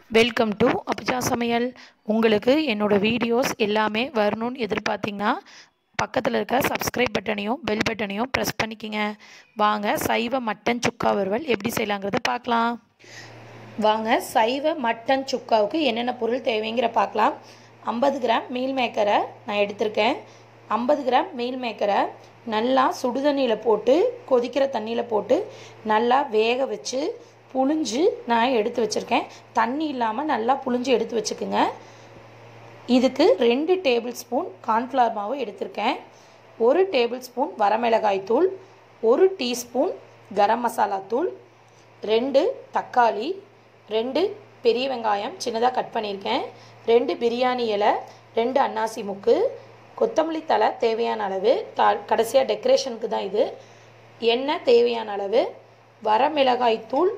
Welcome to Abhija சமையல். உங்களுக்கு என்னோடய வீடியோஸ் எல்லாமே வரணும்னு எதிர்பார்த்திங்கன்னா பக்கத்தில் இருக்க சப்ஸ்கிரைப் பட்டனையும் பெல் பட்டனையும் ப்ரெஸ் பண்ணிக்கோங்க. வாங்க சைவ மட்டன் சுக்கா வறுவல் எப்படி செய்யலாங்கிறத பார்க்கலாம். வாங்க சைவ மட்டன் சுக்காவுக்கு என்னென்ன பொருள் தேவைங்கிற பார்க்கலாம். 50 கிராம் மீல் மேக்கரை நான் எடுத்திருக்கேன். 50 கிராம் மீல் மேக்கரை நல்லா சுடுதண்ணியில் போட்டு கொதிக்கிற தண்ணியில் போட்டு நல்லா வேக வச்சு புழிஞ்சு நான் எடுத்து வச்சுருக்கேன். தண்ணி இல்லாமல் நல்லா புழிஞ்சு எடுத்து வச்சுக்குங்க. இதுக்கு 2 டேபிள் ஸ்பூன் கார்ன்ஃப்ளவர் மாவு எடுத்திருக்கேன். 1 டேபிள் ஸ்பூன் வரமிளகாய் தூள், 1 டீஸ்பூன் கரம் மசாலா தூள், 2 தக்காளி, 2 பெரிய வெங்காயம் சின்னதாக கட் பண்ணியிருக்கேன், 2 பிரியாணி இலை, 2 அன்னாசி முக்கு, கொத்தமல்லி தழை தேவையான அளவு, கடைசியாக டெக்கரேஷனுக்கு தான் இது, எண்ணெய் தேவையான அளவு, வரமிளகாய் தூள்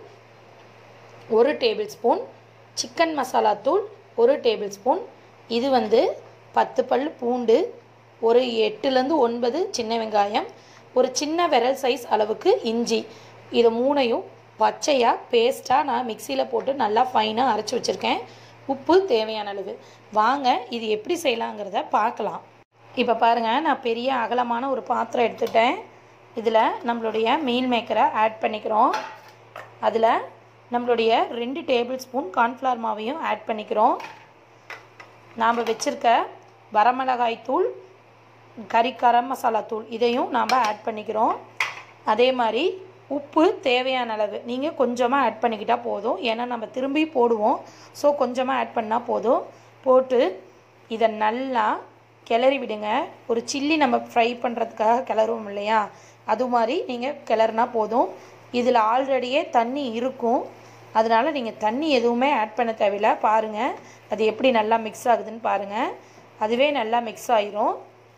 1 டேபிள் ஸ்பூன், சிக்கன் மசாலா தூள் 1 டேபிள் ஸ்பூன், இது 10 பல் பூண்டு, ஒரு 8லேருந்து 9 சின்ன வெங்காயம், ஒரு சின்ன விரல் சைஸ் அளவுக்கு இஞ்சி, இது மூணையும் பச்சையாக பேஸ்ட்டாக நான் மிக்சியில் போட்டு நல்லா ஃபைனாக அரைச்சி வச்சுருக்கேன். உப்பு தேவையான அளவு. வாங்க இது எப்படி செய்யலாங்கிறத பார்க்கலாம். இப்போ பாருங்கள், நான் பெரிய அகலமான ஒரு பாத்திரம் எடுத்துட்டேன். இதில் நம்மளுடைய மீல் மேக்கரை ஆட் பண்ணிக்கிறோம். அதில் நம்மளுடைய 2 டேபிள் ஸ்பூன் கார்ன்ஃப்ளவர் மாவையும் ஆட் பண்ணிக்கிறோம். நாம் வச்சுருக்க வரமிளகாய் தூள், கரம் மசாலா தூள் இதையும் நாம் ஆட் பண்ணிக்கிறோம். அதே மாதிரி உப்பு தேவையான அளவு நீங்கள் கொஞ்சமாக ஆட் பண்ணிக்கிட்டால் போதும். ஏன்னா நம்ம திரும்பி போடுவோம். ஸோ கொஞ்சமாக ஆட் பண்ணால் போதும். போட்டு இதை நல்லா கிளறி விடுங்க. ஒரு சில்லி நம்ம ஃப்ரை பண்ணுறதுக்காக கிளறுவோம் இல்லையா, அது மாதிரி நீங்கள் கிளறினா போதும். இதில் ஆல்ரெடியே தண்ணி இருக்கும், அதனால் நீங்கள் தண்ணி எதுவுமே ஆட் பண்ண தேவையில்லை. பாருங்கள் அது எப்படி நல்லா மிக்ஸ் ஆகுதுன்னு பாருங்கள். அதுவே நல்லா மிக்ஸ் ஆயிரும்.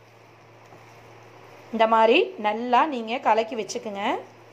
இந்த மாதிரி நல்லா நீங்கள் கலக்கி வச்சுக்குங்க.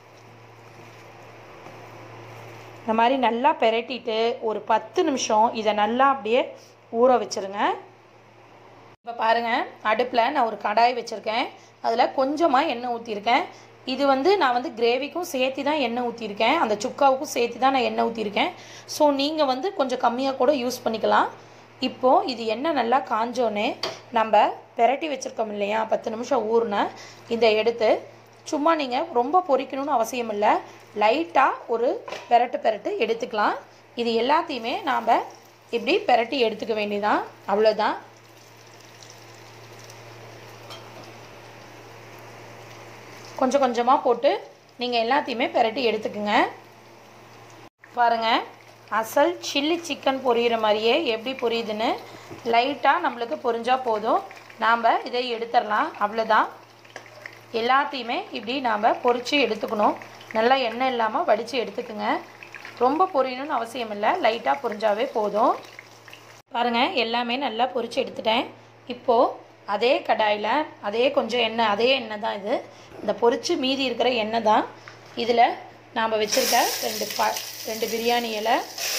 இந்த மாதிரி நல்லா பெரட்டிட்டு ஒரு 10 நிமிஷம் இதை நல்லா அப்படியே ஊற வச்சுருங்க. இப்போ பாருங்கள், அடுப்பில் நான் ஒரு கடாய் வச்சுருக்கேன். அதில் கொஞ்சமாக எண்ணெய் ஊற்றிருக்கேன். இது நான் கிரேவிக்கும் சேர்த்து தான் எண்ணெய் ஊற்றிருக்கேன், அந்த சுக்காவுக்கும் சேர்த்து தான் நான் எண்ணெய் ஊற்றிருக்கேன். ஸோ நீங்கள் கொஞ்சம் கம்மியாக கூட யூஸ் பண்ணிக்கலாம். இப்போது இது எண்ணெய் நல்லா காஞ்சோன்னே நம்ம பெரட்டி வச்சுருக்கோம் இல்லையா 10 நிமிஷம் ஊறின இதை எடுத்து சும்மா நீங்கள் ரொம்ப பொரிக்கணும்னு அவசியம் இல்லை, லைட்டாக ஒரு பெரட்டு எடுத்துக்கலாம். இது எல்லாத்தையுமே நாம் இப்படி பெரட்டி எடுத்துக்க வேண்டியதான், அவ்வளோதான். கொஞ்சம் கொஞ்சமாக போட்டு நீங்கள் எல்லாத்தையுமே பெரட்டி எடுத்துக்குங்க. பாருங்கள், அசல் சில்லி சிக்கன் பொரியிற மாதிரியே எப்படி பொரியுதுன்னு லைட்டாக நம்மளுக்கு பொரிஞ்சால் போதும். நாம் இதை எடுத்துடலாம், அவ்வளோதான். எல்லாத்தையுமே இப்படி நாம் பொரித்து எடுத்துக்கணும். நல்லா எண்ணெய் இல்லாமல் வடித்து எடுத்துக்குங்க. ரொம்ப பொரியணும்னு அவசியம் இல்லை, லைட்டாக பொரிஞ்சாவே போதும். பாருங்கள், எல்லாமே நல்லா பொரித்து எடுத்துட்டேன். இப்போது அதே கடாயில் அதே கொஞ்சம் எண்ணெய், அதே எண்ணெய் தான் இது, இந்த பொரித்து மீதி இருக்கிற எண்ணெய் தான். இதில் நாம் வச்சுருக்க 2 பிரியாணி இலை,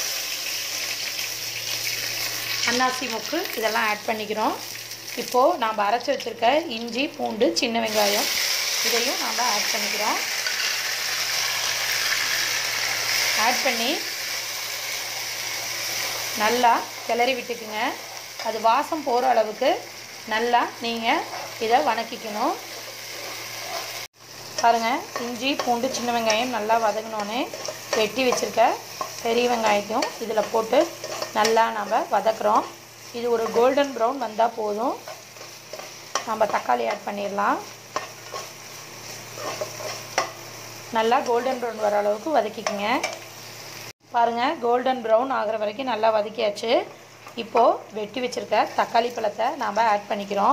அன்னாசி முக்கு இதெல்லாம் ஆட் பண்ணிக்கிறோம். இப்போது நாம் அரைச்சி வச்சுருக்க இஞ்சி பூண்டு சின்ன வெங்காயம் இதையும் நாம் ஆட் பண்ணிக்கிறோம். ஆட் பண்ணி நல்லா கிளறி விட்டுக்குங்க. அது வாசம் போகிற அளவுக்கு நல்லா நீங்கள் இதை வதக்கிக்கணும். பாருங்கள், இஞ்சி பூண்டு சின்ன வெங்காயம் நல்லா வதங்கினோன்னே வெட்டி வச்சுருக்க பெரிய வெங்காயத்தையும் இதில் போட்டு நல்லா நம்ம வதக்குறோம். இது ஒரு கோல்டன் ப்ரௌன் வந்தால் போதும். நம்ம தக்காளி ஆட் பண்ணிடலாம். நல்லா கோல்டன் ப்ரௌன் வர அளவுக்கு வதக்கிக்கங்க. பாருங்கள், கோல்டன் ப்ரௌன் ஆகிற வரைக்கும் நல்லா வதக்கியாச்சு. இப்போது வெட்டி வச்சுருக்க தக்காளி பழத்தை நாம் ஆட் பண்ணிக்கிறோம்.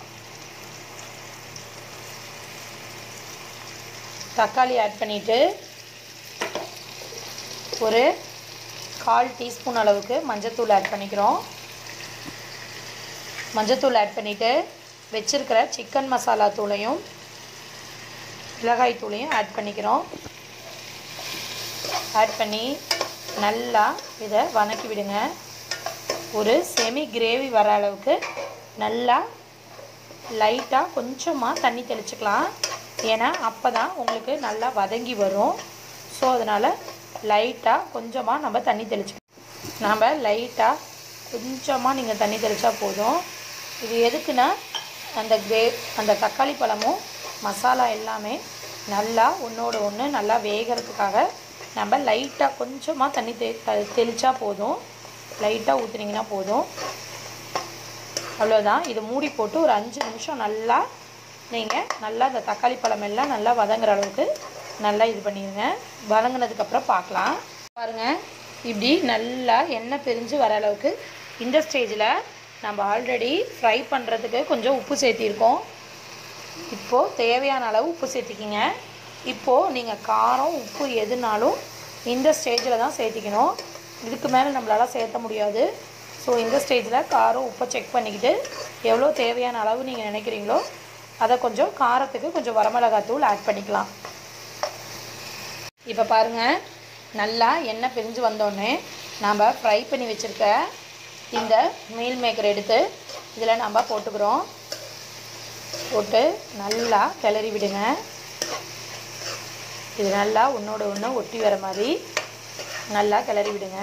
தக்காளி ஆட் பண்ணிவிட்டு ஒரு 1/4 டீஸ்பூன் அளவுக்கு மஞ்சத்தூள் ஆட் பண்ணிக்கிறோம். மஞ்சத்தூள் ஆட் பண்ணிவிட்டு வச்சுருக்கிற சிக்கன் மசாலா தூளையும் மிளகாய் தூளையும் ஆட் பண்ணிக்கிறோம். ஆட் பண்ணி நல்லா இதை வதக்கி விடுங்க. ஒரு செமி கிரேவி வர அளவுக்கு நல்லா லைட்டாக கொஞ்சமாக தண்ணி தெளிச்சுக்கலாம். ஏன்னா அப்போ தான் உங்களுக்கு நல்லா வதங்கி வரும். ஸோ அதனால் லைட்டாக கொஞ்சமாக நம்ம தண்ணி தெளிச்சுக்கலாம். நாம் லைட்டாக கொஞ்சமாக நீங்கள் தண்ணி தெளித்தா போதும். இது எதுக்குன்னா அந்த தக்காளி பழமும் மசாலா எல்லாமே நல்லா ஒன்றோட ஒன்று நல்லா வேகிறதுக்காக நம்ம லைட்டாக கொஞ்சமாக தண்ணி தெளித்தா போதும். லைட்டாக ஊற்றுனீங்கன்னா போதும். அவ்வளோதான். இது மூடி போட்டு ஒரு 5 நிமிஷம் நல்லா நீங்கள் நல்லா இந்த தக்காளி பழம் எல்லாம் நல்லா வதங்குற அளவுக்கு நல்லா இது பண்ணிடுங்க. வதங்கினதுக்கப்புறம் பார்க்கலாம். பாருங்கள், இப்படி நல்லா எண்ணெய் பிரிஞ்சு வர அளவுக்கு இந்த ஸ்டேஜில் நம்ம ஆல்ரெடி ஃப்ரை பண்ணுறதுக்கு கொஞ்சம் உப்பு சேர்த்திருக்கோம். இப்போது தேவையான அளவு உப்பு சேர்த்திக்கிங்க. இப்போது நீங்கள் காரம் உப்பு எதுனாலும் இந்த ஸ்டேஜில் தான் சேர்த்திக்கணும். இதுக்கு மேலே நம்மளால் சேர்த்த முடியாது. ஸோ இந்த ஸ்டேஜில் காரம் உப்பை செக் பண்ணிக்கிட்டு எவ்வளோ தேவையான அளவு நீங்கள் நினைக்கிறீங்களோ அதை கொஞ்சம் காரத்துக்கு கொஞ்சம் வரமிளகாத்தூள் ஆட் பண்ணிக்கலாம். இப்போ பாருங்கள், நல்லா எண்ணெய் பிரிஞ்சு வந்தோடனே நாம் ஃப்ரை பண்ணி வச்சுருக்க இந்த மீல் மேக்கர் எடுத்து இதில் நம்ம போட்டுக்கிறோம். போட்டு நல்லா கிளறி விடுங்க. இது நல்லா ஒன்றோட ஒன்று ஒட்டி வர மாதிரி நல்லா கிளறி விடுங்க.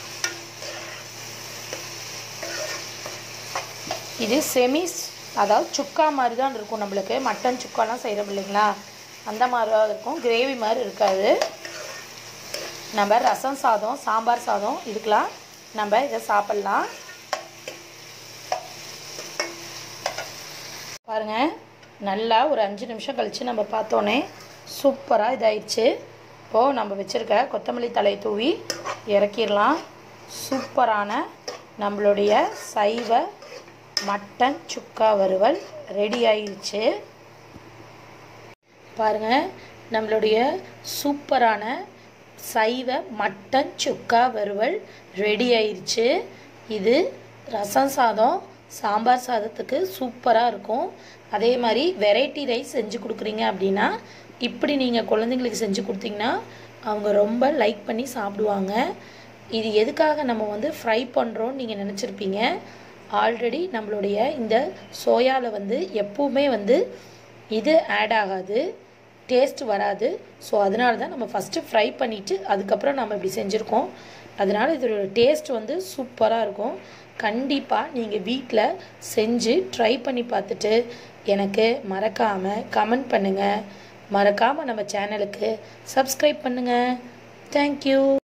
இது செமிஸ், அதாவது சுக்கா மாதிரி தான் இருக்கும். நம்மளுக்கு மட்டன் சுக்காலாம் செய்கிறோம் இல்லைங்களா, அந்த மாதிரி தான் இருக்கும். கிரேவி மாதிரி இருக்காது. நம்ம ரசம் சாதம், சாம்பார் சாதம் இதுக்கெலாம் நம்ம இதை சாப்பிட்லாம். பாருங்கள், நல்லா ஒரு 5 நிமிஷம் கழித்து நம்ம பார்த்தோன்னே சூப்பராக இதாகிடுச்சு. இப்போது நம்ம வச்சுருக்க கொத்தமல்லி தலையை தூவி இறக்கிடலாம். சூப்பரான நம்மளுடைய சைவ மட்டன் சுக்கா வறுவல் ரெடி ஆயிடுச்சு. பாருங்கள், நம்மளுடைய சூப்பரான சைவ மட்டன் சுக்கா வறுவல் ரெடி ஆயிடுச்சு. இது ரசம் சாதம், சாம்பார் சாதத்துக்கு சூப்பராக இருக்கும். அதே மாதிரி வெரைட்டி ரைஸ் செஞ்சு கொடுக்குறீங்க அப்படின்னா இப்படி நீங்கள் குழந்தைங்களுக்கு செஞ்சு கொடுத்தீங்கன்னா அவங்க ரொம்ப லைக் பண்ணி சாப்பிடுவாங்க. இது எதுக்காக நம்ம ஃப்ரை பண்ணுறோன்னு நீங்கள் நினச்சிருப்பீங்க. ஆல்ரெடி நம்மளுடைய இந்த சோயாவில் எப்பவுமே இது ஆட் ஆகாது, டேஸ்ட் வராது. ஸோ அதனால தான் நம்ம ஃபஸ்ட்டு ஃப்ரை பண்ணிவிட்டு அதுக்கப்புறம் நம்ம இப்படி செஞ்சுருக்கோம். அதனால் இதோட டேஸ்ட் சூப்பராக இருக்கும். கண்டிப்பாக நீங்கள் வீட்டில் செஞ்சு ட்ரை பண்ணி பார்த்துட்டு எனக்கு மறக்காமல் கமெண்ட் பண்ணுங்கள். மறக்காமல் நம்ம சேனலுக்கு சப்ஸ்கிரைப் பண்ணுங்கள். தேங்க்யூ.